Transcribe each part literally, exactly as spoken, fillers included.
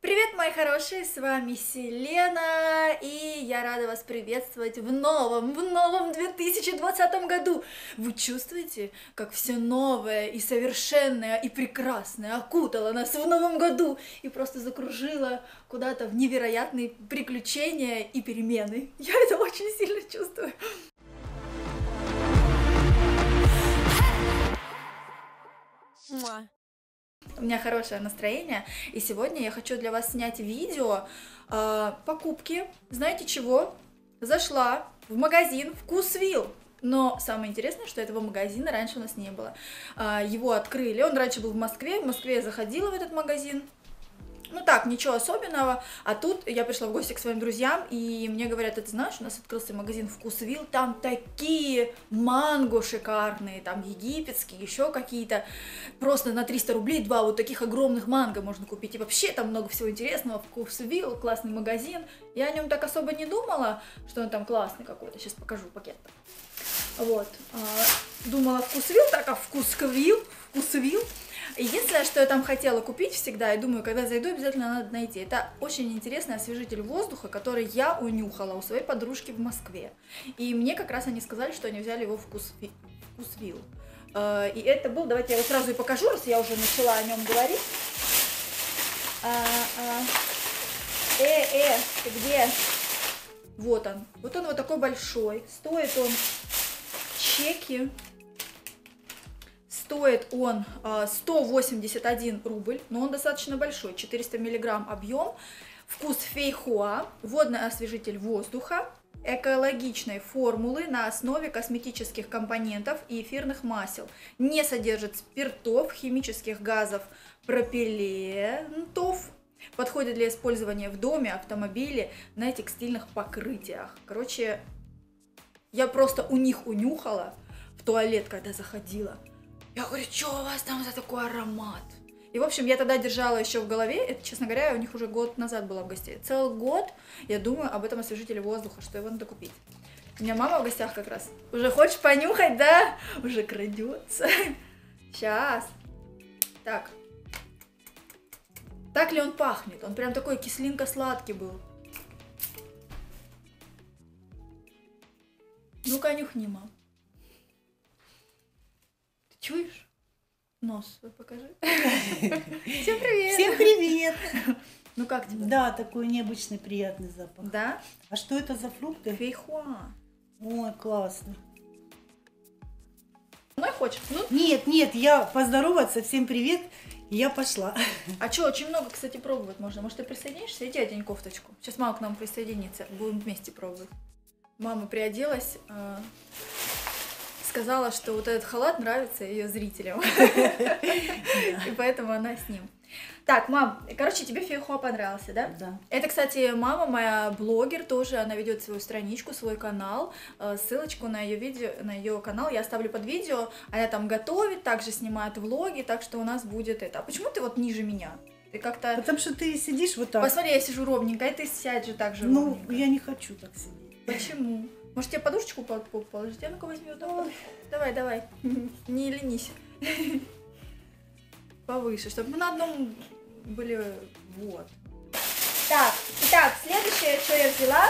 Привет, мои хорошие, с вами Селена, и я рада вас приветствовать в новом, в новом две тысячи двадцатом году. Вы чувствуете, как все новое и совершенное и прекрасное окутало нас в новом году и просто закружило куда-то в невероятные приключения и перемены. Я это очень сильно чувствую. У меня хорошее настроение, и сегодня я хочу для вас снять видео э, покупки, знаете чего? Зашла в магазин Вкусвилл, но самое интересное, что этого магазина раньше у нас не было. Э, его открыли, он раньше был в Москве, в Москве я заходила в этот магазин. Ну так, ничего особенного, а тут я пришла в гости к своим друзьям, и мне говорят: ты знаешь, у нас открылся магазин Вкусвилл, там такие манго шикарные, там египетские, еще какие-то, просто на триста рублей два вот таких огромных манго можно купить, и вообще там много всего интересного. Вкусвилл, классный магазин, я о нем так особо не думала, что он там классный какой-то, сейчас покажу пакет. Вот, думала Вкусвилл, так, а Вкусвилл, Вкусвилл. Единственное, что я там хотела купить всегда, и думаю, когда зайду, обязательно надо найти. Это очень интересный освежитель воздуха, который я унюхала у своей подружки в Москве. И мне как раз они сказали, что они взяли его в Вкусвилл. И это был, давайте я его сразу и покажу, раз я уже начала о нем говорить. Э, э, ты где? Вот он. Вот он вот такой большой. Стоит он чеки. Стоит он сто восемьдесят один рубль, но он достаточно большой, четыреста миллиграмм объем, вкус фейхоа, водный освежитель воздуха, экологичной формулы на основе косметических компонентов и эфирных масел, не содержит спиртов, химических газов, пропеллентов, подходит для использования в доме, автомобиле, на текстильных покрытиях. Короче, я просто у них унюхала в туалет, когда заходила. Я говорю: что у вас там за такой аромат? И, в общем, я тогда держала еще в голове, это, честно говоря, у них уже год назад была в гостях. Целый год я думаю об этом освежителе воздуха, что его надо купить. У меня мама в гостях как раз. Уже хочешь понюхать, да? Уже крадется. Сейчас. Так. Так ли он пахнет? Он прям такой кислинко-сладкий был. Ну-ка, нюхни, мам. Чуешь? Нос свой покажи. Всем привет! Всем привет! Ну как тебе? Да, такой необычный приятный запах. Да? А что это за фрукты? Фейхоа. Ой, классно. Ну и хочешь? Ну? Нет, нет, я поздороваться, всем привет, и я пошла. А что, очень много, кстати, пробовать можно. Может, ты присоединишься? Иди одень кофточку. Сейчас мама к нам присоединится, будем вместе пробовать. Мама приоделась, сказала, что вот этот халат нравится ее зрителям, и поэтому она с ним. Так, мам, короче, тебе фейхоа понравился, да? Да. Это, кстати, мама моя блогер тоже, она ведет свою страничку, свой канал, ссылочку на ее видео, на ее канал я оставлю под видео, она там готовит, также снимает влоги, так что у нас будет это. А почему ты вот ниже меня? Ты как-то... Потому что ты сидишь вот так. Посмотри, я сижу ровненько, и ты сядь же так же Ну, ровненько. я не хочу так сидеть. Почему? Может, тебе подушечку под пол положить? А ну-ка возьми вот так. Давай, давай. Не ленись. Повыше, чтобы мы на одном были. Вот. Так, итак, следующее, что я взяла.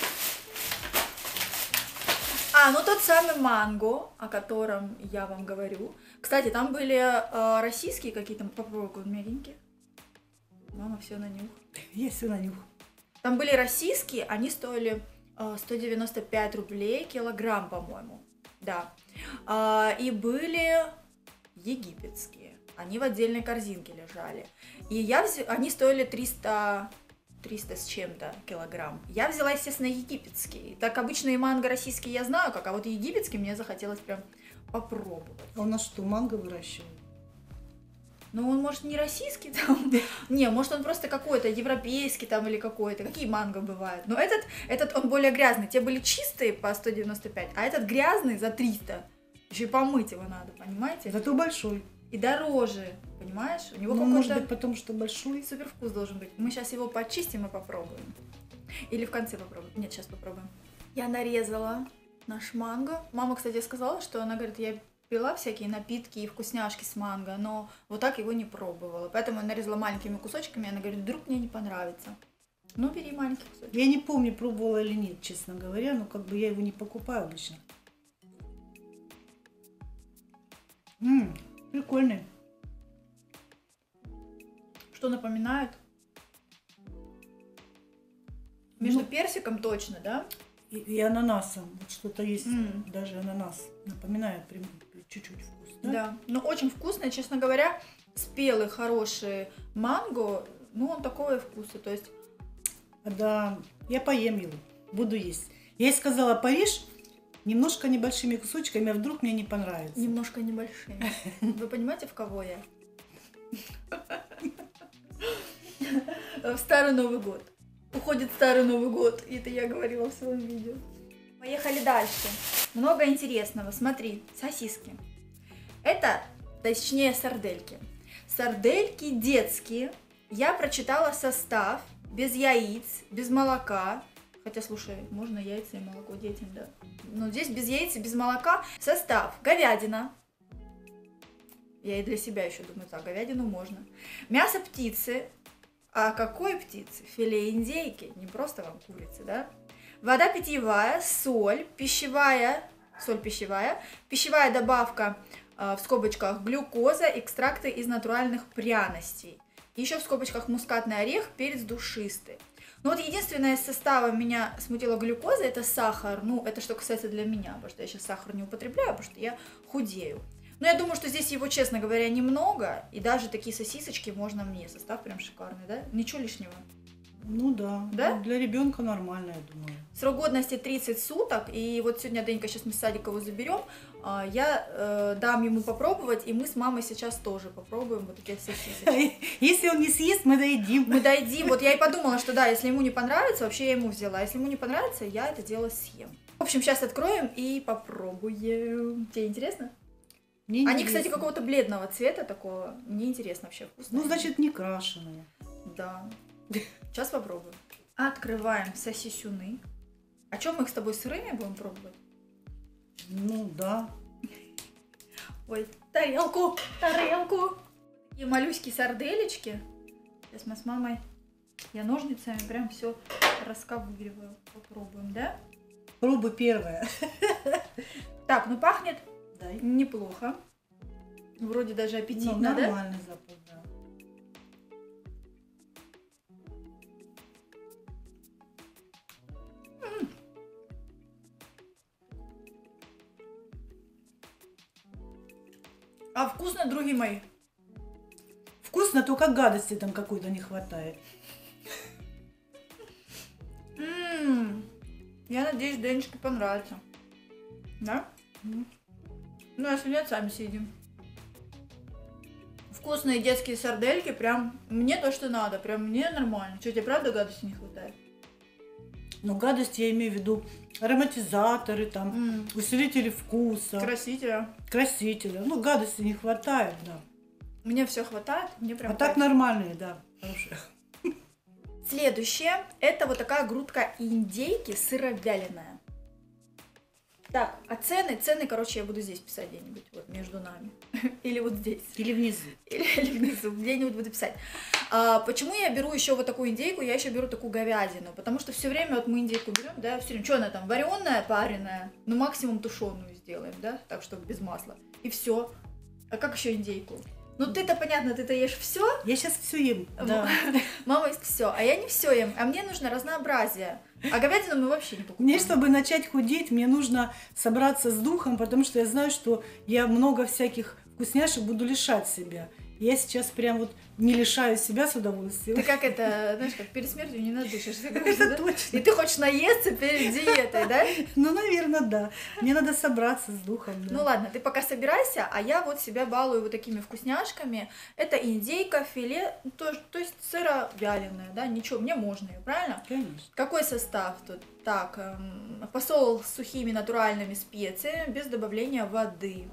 А, ну тот самый манго, о котором я вам говорю. Кстати, там были э, российские какие-то. Попробуй, он мягенький. Мама все на нюх. Я все на нюх. Там были российские, они стоили сто девяносто пять рублей килограмм, по-моему, да. И были египетские, они в отдельной корзинке лежали. И я вз... они стоили триста, триста с чем-то килограмм. Я взяла, естественно, египетские. Так обычные манго российские я знаю как, а вот египетские мне захотелось прям попробовать. А у нас что, манго выращивают? Ну, он, может, не российский там, не, может, он просто какой-то европейский там или какой-то, какие манго бывают. Но этот, этот, он более грязный, те были чистые по сто девяносто пять, а этот грязный за триста, еще и помыть его надо, понимаете? Зато большой. И дороже, понимаешь? У него Ну, какой-то... может быть, потому что большой. Супер вкус должен быть. Мы сейчас его почистим и попробуем. Или в конце попробуем. Нет, сейчас попробуем. Я нарезала наш манго. Мама, кстати, сказала, что она говорит, я пила всякие напитки и вкусняшки с манго, но вот так его не пробовала. Поэтому я нарезала маленькими кусочками, она говорит, вдруг мне не понравится. Ну, бери маленький кусочек. Я не помню, пробовала или нет, честно говоря, но как бы я его не покупаю обычно. Ммм, прикольный. Что напоминает? Между Ну, персиком точно, да? И, и ананасом. Вот что-то есть, М. даже ананас. Напоминает прям чуть-чуть вкус, да? Да. Но очень вкусный, честно говоря, спелый, хороший манго, ну, он такого вкуса, то есть... Да, я поем его, буду есть. Я ей сказала, поешь немножко небольшими кусочками, а вдруг мне не понравится. Немножко небольшими. Вы понимаете, в кого я? В Старый Новый год. Уходит Старый Новый год. И это я говорила в своем видео. Поехали дальше. Много интересного. Смотри, сосиски. Это, точнее, сардельки. Сардельки детские. Я прочитала состав. Без яиц, без молока. Хотя, слушай, можно яйца и молоко детям, да. Но здесь без яиц и без молока. Состав. Говядина. Я и для себя еще думаю, так, говядину можно. Мясо птицы. А какой птицы? Филе индейки. Не просто вам курицы, да? Вода питьевая, соль, пищевая, соль пищевая, пищевая добавка, э, в скобочках, глюкоза, экстракты из натуральных пряностей. Еще в скобочках мускатный орех, перец душистый. Но вот единственное из состава меня смутила глюкоза, это сахар. Ну, это что касается для меня, потому что я сейчас сахар не употребляю, потому что я худею. Но я думаю, что здесь его, честно говоря, немного. И даже такие сосисочки можно мне. Состав прям шикарный, да? Ничего лишнего. Ну да, Да? для ребенка нормально, я думаю. Срок годности тридцать суток. И вот сегодня Денька, сейчас мы с садика его заберем. Я э, дам ему попробовать. И мы с мамой сейчас тоже попробуем вот такие сосисочки. Если он не съест, мы доедим. Мы доедим. Вот я и подумала, что да, если ему не понравится, вообще я ему взяла. Если ему не понравится, я это дело съем. В общем, сейчас откроем и попробуем. Тебе интересно? Мне Они, интересно. кстати, какого-то бледного цвета такого. Мне интересно вообще вкусно. Ну, значит, не крашеные. Да. Сейчас попробуем. Открываем сосисюны. А что, мы их с тобой сырыми будем пробовать? Ну, да. Ой, тарелку, тарелку. Такие малюськие сарделечки. Сейчас мы с мамой, я ножницами прям все расковыриваю. Попробуем, да? Пробуй первая. Так, ну пахнет Дай. неплохо. Вроде даже Ну, аппетитно, да? нормальный запах, да. А вкусно, другие мои. Вкусно, только гадости там какой-то не хватает. М-м-м. Я надеюсь, Денечке понравится. Да? М. Ну, если нет, сами съедим. Вкусные детские сардельки, прям мне то, что надо, прям мне нормально. Что, тебе правда гадости не хватает? Но гадости я имею в виду ароматизаторы, там, М. усилители вкуса, Красителя. красители. Ну, гадости не хватает, да. Мне все хватает, мне прям А так кайф. нормальные, да, хорошие. Следующее, это вот такая грудка индейки сыровяленая. Так, а цены, цены, короче, я буду здесь писать где-нибудь, вот между нами. Или вот здесь. Или внизу. Или, или внизу, где-нибудь буду писать. А, почему я беру еще вот такую индейку, я еще беру такую говядину? Потому что все время вот мы индейку берем, да, все время, что она там, вареная, пареная, ну максимум тушеную сделаем, да, так, чтобы без масла. И все. А как еще индейку? Ну ты-то понятно, ты-то ешь все, Я сейчас все ем. Да. мама ест все, а я не все ем, а мне нужно разнообразие. А говядину мы вообще не покупаем. Мне, чтобы начать худеть, мне нужно собраться с духом, потому что я знаю, что я много всяких вкусняшек буду лишать себя. Я сейчас прям вот не лишаю себя с удовольствием. Ты как это, знаешь, как перед смертью не надышишься. говоришь, Это да? точно. И ты хочешь наесться перед диетой, да? Ну, наверное, да. Мне надо собраться с духом. Да. Ну ладно, ты пока собирайся, а я вот себя балую вот такими вкусняшками. Это индейка, филе, то, то есть сыровяленая, да, ничего, мне можно ее, правильно? Конечно. Какой состав тут? Так, эм, посол с сухими натуральными специями, без добавления воды.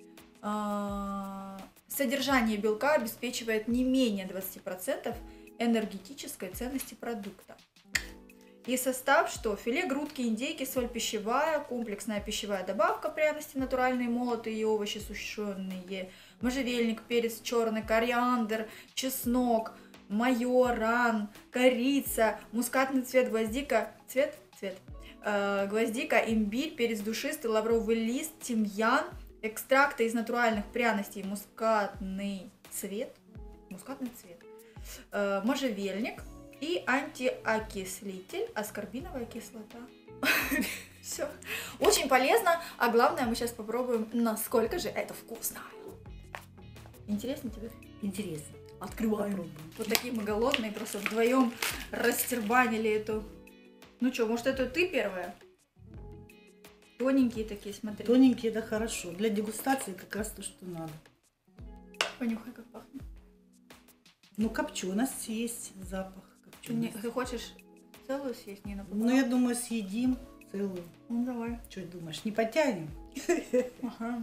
А, Содержание белка обеспечивает не менее двадцати процентов энергетической ценности продукта. И состав что? Филе грудки индейки, соль пищевая, комплексная пищевая добавка, пряности натуральные, молотые и овощи сушеные, можжевельник, перец черный, кориандр, чеснок, майоран, корица, мускатный цвет, гвоздика, цвет, цвет, э, гвоздика, имбирь, перец душистый, лавровый лист, тимьян, экстракты из натуральных пряностей, мускатный цвет, мускатный цвет, э, можжевельник и антиокислитель, аскорбиновая кислота. Все. Очень полезно, а главное, мы сейчас попробуем, насколько же это вкусно. Интересно тебе? Интересно. Открываем. Попробуем. Вот такие мы голодные, просто вдвоем растербанили эту. Ну что, может, это ты первая? Тоненькие такие, смотри. Тоненькие, это хорошо. Для дегустации как раз то, что надо. Понюхай, как пахнет. Ну, копченость есть, запах. Ты, не, ты хочешь целую съесть, не напополам? Ну, я думаю, съедим целую. Ну, давай. Что думаешь, не потянем? Ага.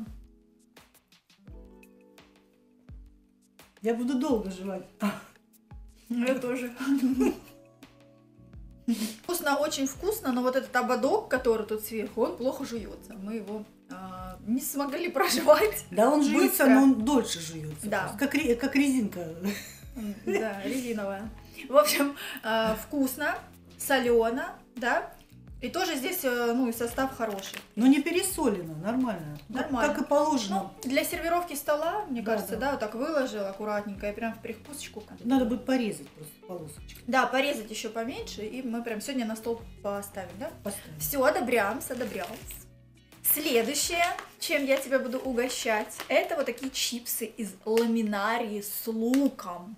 Я буду долго жевать. Я тоже. Вкусно, очень вкусно, но вот этот ободок, который тут сверху, он плохо жуется. Мы его а, не смогли прожевать. Да, он жуется, Быстро. но он дольше жуется. Да. Как, ре- как резинка. Да, резиновая. В общем, а, вкусно, солено, да. И тоже здесь, э, ну, и состав хороший. Но не пересолено, нормально. Как- Нормально. Как и положено. Ну, для сервировки стола, мне Да, кажется, да. да, вот так выложил аккуратненько и прям в прикусочку. Надо будет порезать просто полосочки. Да, порезать еще поменьше, и мы прям сегодня на стол поставим, да? Поставим. Все, одобрямся, одобрямся. Следующее, чем я тебя буду угощать, это вот такие чипсы из ламинарии с луком.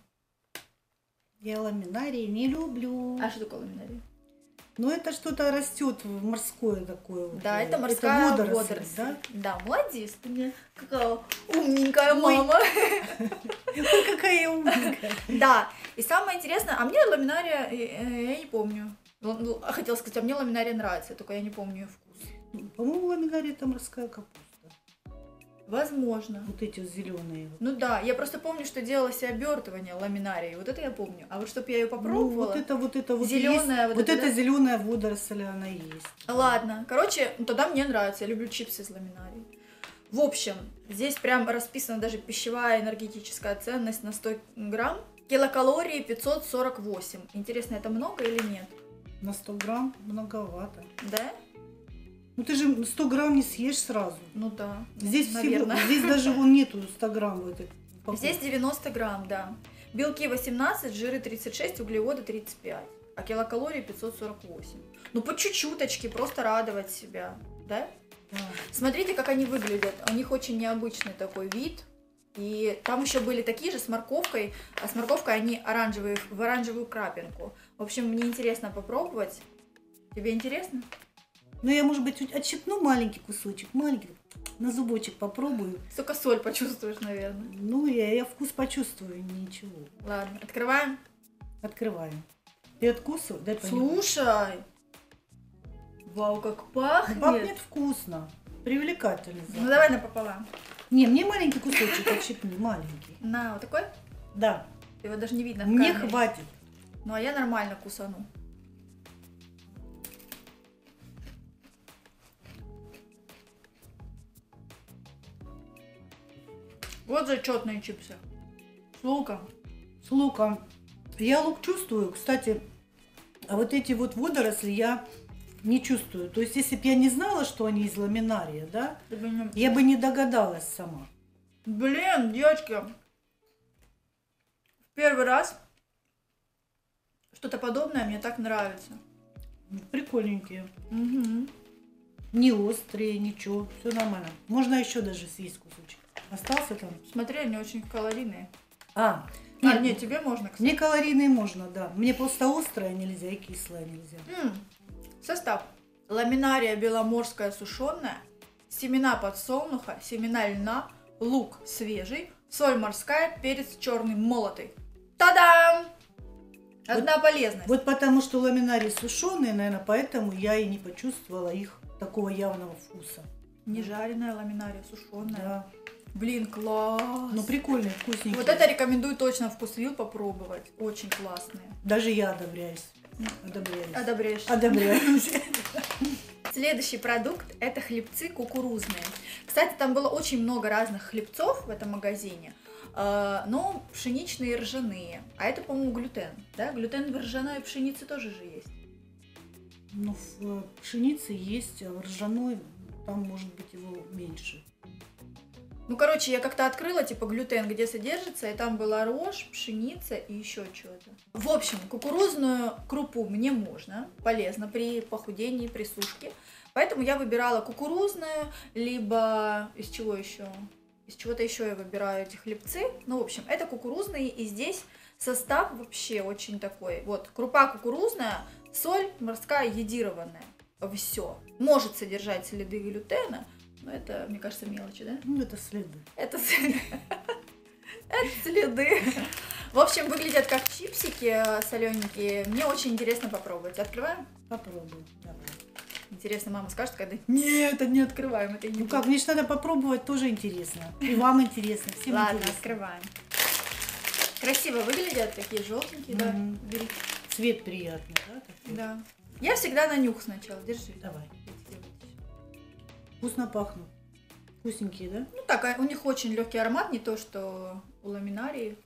Я ламинарии не люблю. А что такое ламинария? Ну, это что-то растет морское такое. вот. Да, это морская водоросль, водоросль. да? Да, молодец ты мне. Какая умненькая Ой. мама. Ой, какая я умненькая. Да, и самое интересное, а мне ламинария, э, э, я не помню. Ну, ну, хотела сказать, а мне ламинария нравится, только я не помню ее вкус. По-моему, ламинария это морская капуста. Возможно. Вот эти вот зеленые. Ну да, я просто помню, что делалось обертывание ламинарии, вот это я помню. А вот чтобы я ее Ну, попробовала... вот это, вот это, вот Зелёная есть. вот Вот это, эта да? зеленая водоросль, она есть. Ладно, короче, ну, тогда мне нравится, я люблю чипсы из ламинарии. В общем, здесь прям расписана даже пищевая энергетическая ценность на сто грамм. Килокалории пятьсот сорок восемь. Интересно, это много или нет? На сто грамм многовато. Да? Ну ты же сто грамм не съешь сразу. Ну да. Здесь наверное. всего, здесь даже вон нету ста грамм в этой упаковке. Здесь девяносто грамм, да. Белки восемнадцать, жиры тридцать шесть, углеводы тридцать пять. А килокалории пятьсот сорок восемь. Ну по чуть-чуточке, просто радовать себя, да? Да. Смотрите, как они выглядят. У них очень необычный такой вид. И там еще были такие же с морковкой. А с морковкой они оранжевые, в оранжевую крапинку. В общем, мне интересно попробовать. Тебе интересно? Ну я, может быть, чуть отщипну маленький кусочек, маленький, на зубочек попробую. Только соль почувствуешь, наверное. Ну, я, я вкус почувствую, ничего. Ладно, открываем. Открываем. Ты откусывай, дай понюхать. Слушай! Вау, как пахнет! Пахнет вкусно, привлекательно. Ну давай напополам. Не, мне маленький кусочек отщипни, маленький. На, вот такой? Да, Его даже не видно в мне камере. хватит. Ну а я нормально кусану. Вот зачетные чипсы. С луком. С луком. Я лук чувствую, кстати, а вот эти вот водоросли я не чувствую. То есть, если бы я не знала, что они из ламинария, да, Ты бы не- я бы не догадалась сама. Блин, девочки. В первый раз что-то подобное мне так нравится. Прикольненькие. Угу. Не острые, ничего, все нормально. Можно еще даже съесть кусочек. Остался там? Смотри, они очень калорийные. А, А, нет, нет, тебе можно, кстати. мне калорийные можно, да. Мне просто острое нельзя и кислое нельзя. М, Состав. Ламинария беломорская сушеная, семена подсолнуха, семена льна, лук свежий, соль морская, перец черный молотый. Та-дам! Одна полезность. Вот потому что ламинарии сушеные, наверное, поэтому я и не почувствовала их такого явного вкуса. Не жареная ламинария, сушеная. Да. Блин, класс! Ну прикольные, вкусненькие. Вот это рекомендую точно вкусвилл попробовать. Очень классные. Даже я одобряюсь. Одобряюсь. Одобряешь. Одобряюсь. Следующий продукт – это хлебцы кукурузные. Кстати, там было очень много разных хлебцов в этом магазине, но пшеничные и ржаные. А это, по-моему, глютен. Да? Глютен в ржаной пшенице тоже же есть. Ну, в пшенице есть, а в ржаной там может быть его меньше. Ну, короче, я как-то открыла, типа, глютен, где содержится, и там была рожь, пшеница и еще что-то. В общем, кукурузную крупу мне можно, полезно при похудении, при сушке. Поэтому я выбирала кукурузную, либо из чего еще? Из чего-то еще я выбираю эти хлебцы. Ну, в общем, это кукурузные, и здесь состав вообще очень такой. Вот, крупа кукурузная, соль морская йодированная. Все. Может содержать следы глютена, но это, мне кажется, мелочи, да? Ну, это следы. Это следы. Это следы. В общем, выглядят как чипсики солененькие. Мне очень интересно попробовать. Открываем? Попробуй. Давай. Интересно, мама скажет, когда... Нет, это не открываем. Это не ну как, мне же надо попробовать, тоже интересно. И вам интересно, всем Ладно, интересно. открываем. Красиво выглядят, такие желтенькие, да? Бери. Цвет приятный, да? Такой? Да. Я всегда на нюх сначала. Держи. Давай. Вкусно пахнут. Вкусненькие, да? Ну так, у них очень легкий аромат, не то, что у ламинарии.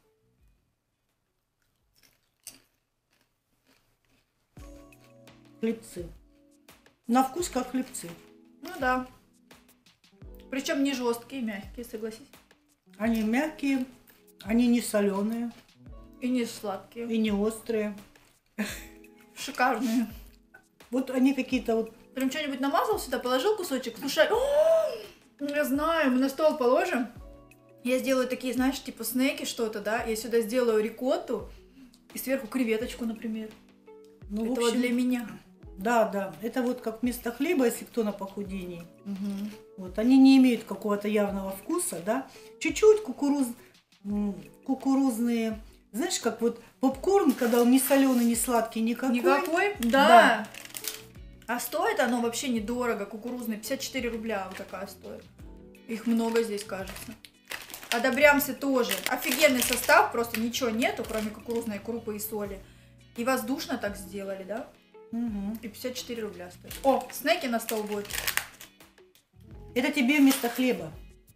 Хлебцы. На вкус как хлебцы. Ну да. Причем не жесткие, мягкие, согласись. Они мягкие, они не соленые. И не сладкие. И не острые. Шикарные. Вот они какие-то вот... Прям что-нибудь намазал сюда, положил кусочек. Слушай, я знаю, мы на стол положим. Я сделаю такие, знаешь, типа снеки что-то, да. Я сюда сделаю рикотту и сверху креветочку, например. Ну, это в общем, вот для меня. Да, да. Это вот как вместо хлеба, если кто на похудении. Угу. Вот, они не имеют какого-то явного вкуса, да. Чуть-чуть кукуруз... кукурузные... Знаешь, как вот попкорн, когда он не соленый, не сладкий, никакой. Никакой? Да. Да. А стоит оно вообще недорого, кукурузный, пятьдесят четыре рубля вот такая стоит. Их много здесь, кажется. Одобрямся тоже. Офигенный состав, просто ничего нету, кроме кукурузной крупы и соли. И воздушно так сделали, да? Угу. И пятьдесят четыре рубля стоит. О, снеки на стол будут. Это тебе вместо хлеба.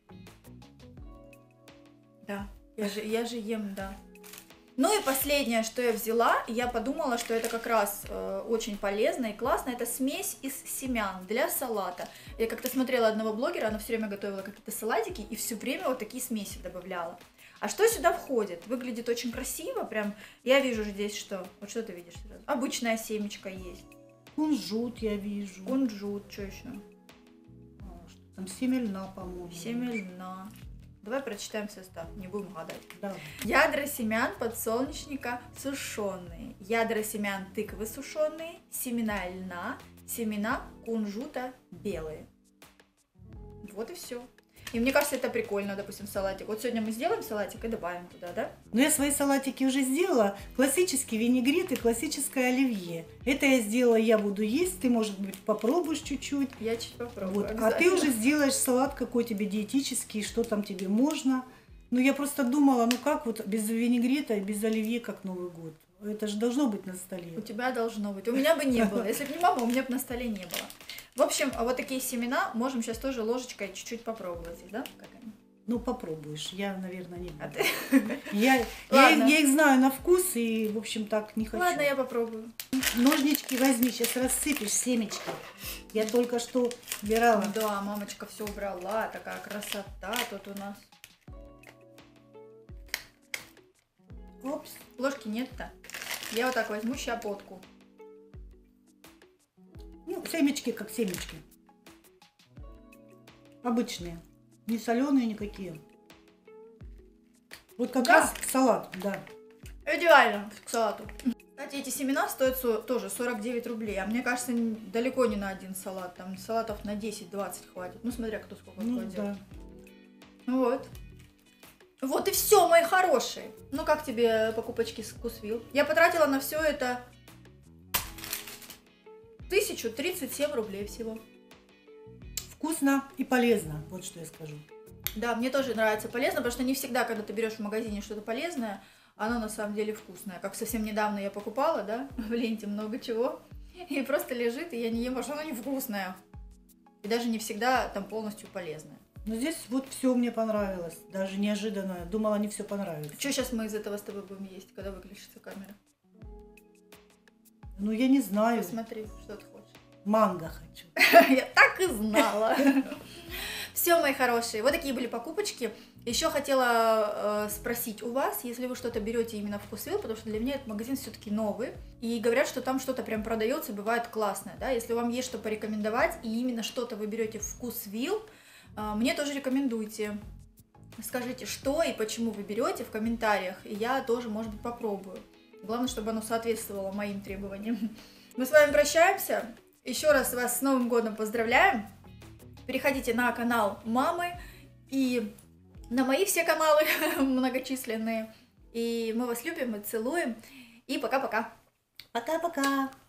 Да, я же, я же ем, да. Ну и последнее, что я взяла, я подумала, что это как раз э, очень полезно и классно. Это смесь из семян для салата. Я как-то смотрела одного блогера, она все время готовила какие-то салатики и все время вот такие смеси добавляла. А что сюда входит? Выглядит очень красиво, прям. Я вижу здесь что? Вот что ты видишь сразу? Обычная семечка есть. Кунжут я вижу. Кунжут, что еще? А, что там семя льна, по-моему. Семя льна. Давай прочитаем состав, не будем гадать. Давай. Ядра семян подсолнечника сушеные, ядра семян тыквы сушеные, семена льна, семена кунжута белые. Вот и все. И мне кажется, это прикольно, допустим, салатик. Вот сегодня мы сделаем салатик и добавим туда, да? Ну, я свои салатики уже сделала. Классический винегрет и классическое оливье. Это я сделала, я буду есть. Ты, может быть, попробуешь чуть-чуть. Я чуть попробую. Вот. А ты уже сделаешь салат какой тебе диетический, что там тебе можно. Ну, я просто думала, ну как вот без винегрета и без оливье, как Новый год. Это же должно быть на столе. У тебя должно быть. У меня бы не было. Если бы не мама, у меня бы на столе не было. В общем, вот такие семена можем сейчас тоже ложечкой чуть-чуть попробовать, да? Как они? Ну, попробуешь. Я, наверное, не буду. А ты? Я, я, я их знаю на вкус и, в общем, так не хочу. Ладно, я попробую. Ножнички возьми, сейчас рассыпешь семечки. Я только что убирала. Да, мамочка все убрала. Такая красота тут у нас. Опс. Ложки нет-то. Я вот так возьму щепотку. Ну, семечки как семечки. Обычные. Не соленые никакие. Вот как Да. раз салат, да. Идеально к салату. Кстати, эти семена стоят со- тоже сорок девять рублей. А мне кажется, н- далеко не на один салат. Там салатов на десять-двадцать хватит. Ну, смотря кто сколько Ну, кладет. да. Вот. Вот и все, мои хорошие. Ну, как тебе покупочки с Вкусвилл? Я потратила на все это тысячу тридцать семь рублей всего. Вкусно и полезно, вот что я скажу. Да, мне тоже нравится полезно, потому что не всегда, когда ты берешь в магазине что-то полезное, оно на самом деле вкусное. Как совсем недавно я покупала, да, в ленте много чего, и просто лежит, и я не ем, потому что оно невкусное. И даже не всегда там полностью полезное. Но здесь вот все мне понравилось, даже неожиданно. Думала, не все понравится. Что сейчас мы из этого с тобой будем есть, когда выключится камера? Ну, я не знаю. Посмотри, что ты хочешь. Манго хочу. Я так и знала. Все, мои хорошие, вот такие были покупочки. Еще хотела э, спросить у вас, если вы что-то берете именно в Вкусвилл, потому что для меня этот магазин все-таки новый, и говорят, что там что-то прям продается, бывает классное, да, если вам есть что порекомендовать, и именно что-то вы берете в Вкусвилл, э, мне тоже рекомендуйте. Скажите, что и почему вы берете в комментариях, и я тоже, может быть, попробую. Главное, чтобы оно соответствовало моим требованиям. Мы с вами прощаемся. Еще раз вас с Новым годом поздравляем. Переходите на канал мамы и на мои все каналы многочисленные. И мы вас любим и целуем. И пока-пока. Пока-пока.